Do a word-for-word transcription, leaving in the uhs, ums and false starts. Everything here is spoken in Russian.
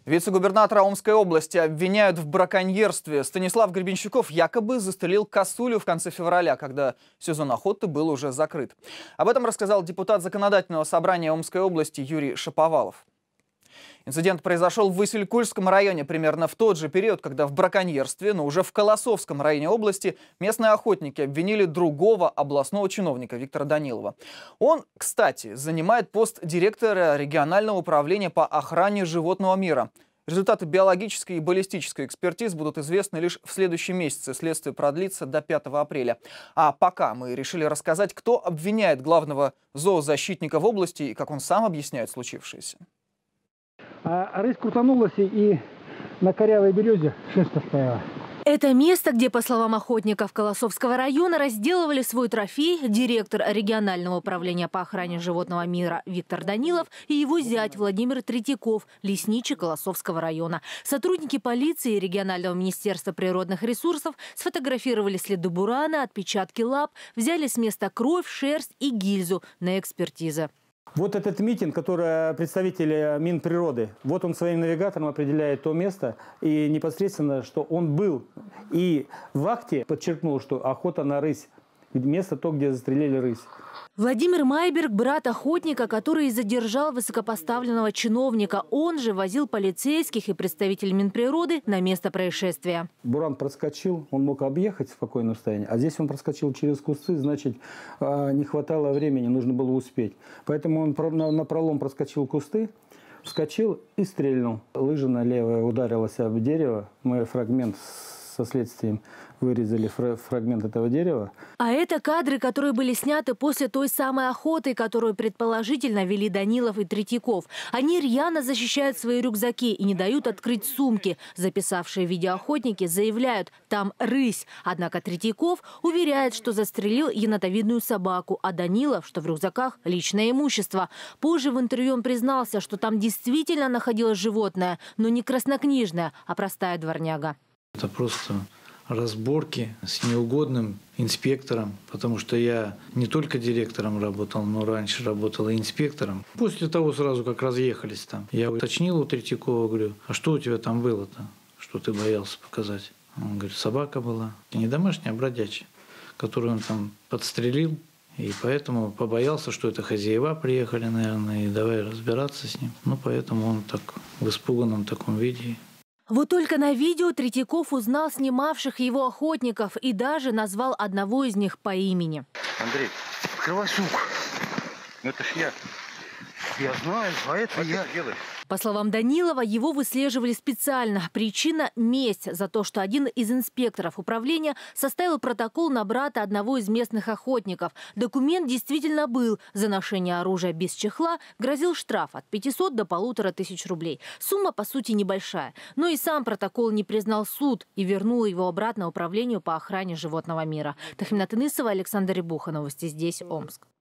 Вице-губернатора Омской области обвиняют в браконьерстве. Станислав Гребенщиков якобы застрелил косулю в конце февраля, когда сезон охоты был уже закрыт. Об этом рассказал депутат Законодательного собрания Омской области Юрий Шаповалов. Инцидент произошел в Василькульском районе примерно в тот же период, когда в браконьерстве, но уже в Колосовском районе области, местные охотники обвинили другого областного чиновника Виктора Данилова. Он, кстати, занимает пост директора регионального управления по охране животного мира. Результаты биологической и баллистической экспертиз будут известны лишь в следующем месяце. Следствие продлится до пятого апреля. А пока мы решили рассказать, кто обвиняет главного зоозащитника в области и как он сам объясняет случившееся. А рысь крутанулась и на корявой березе шерсть стояла. Это место, где, по словам охотников Колосовского района, разделывали свой трофей директор регионального управления по охране животного мира Виктор Данилов и его зять Владимир Третьяков, лесничий Колосовского района. Сотрудники полиции и регионального министерства природных ресурсов сфотографировали следы бурана, отпечатки лап, взяли с места кровь, шерсть и гильзу на экспертизы. Вот этот митинг, который представители Минприроды, вот он своим навигатором определяет то место, и непосредственно, что он был. И в акте подчеркнул, что охота на рысь. Место то, где застрелили рысь. Владимир Майберг – брат охотника, который задержал высокопоставленного чиновника. Он же возил полицейских и представителей Минприроды на место происшествия. Буран проскочил, он мог объехать в спокойном состоянии, а здесь он проскочил через кусты, значит, не хватало времени, нужно было успеть. Поэтому он на пролом проскочил кусты, вскочил и стрельнул. Лыжа левая ударилась об дерево, мы фрагмент со следствием вырезали фрагмент этого дерева. А это кадры, которые были сняты после той самой охоты, которую предположительно вели Данилов и Третьяков. Они рьяно защищают свои рюкзаки и не дают открыть сумки. Записавшие видеоохотники заявляют, там рысь. Однако Третьяков уверяет, что застрелил енотовидную собаку, а Данилов, что в рюкзаках личное имущество. Позже в интервью он признался, что там действительно находилось животное, но не краснокнижное, а простая дворняга. Это просто разборки с неугодным инспектором, потому что я не только директором работал, но раньше работал и инспектором. После того, сразу как разъехались там, я уточнил у Третьякова, говорю, а что у тебя там было-то, что ты боялся показать? Он говорит, собака была, не домашняя, а бродячая, которую он там подстрелил, и поэтому побоялся, что это хозяева приехали, наверное, и давай разбираться с ним. Ну, поэтому он так в испуганном таком виде. Вот только на видео Третьяков узнал снимавших его охотников и даже назвал одного из них по имени. Андрей, открывай сумку. Это ж я. Я знаю, а это я. По словам Данилова, его выслеживали специально. Причина – месть за то, что один из инспекторов управления составил протокол на брата одного из местных охотников. Документ действительно был. За ношение оружия без чехла грозил штраф от пятисот до полутора тысяч рублей. Сумма, по сути, небольшая. Но и сам протокол не признал суд и вернул его обратно управлению по охране животного мира. Тахмина Тынысова, Александр Рябуха. Новости здесь, Омск.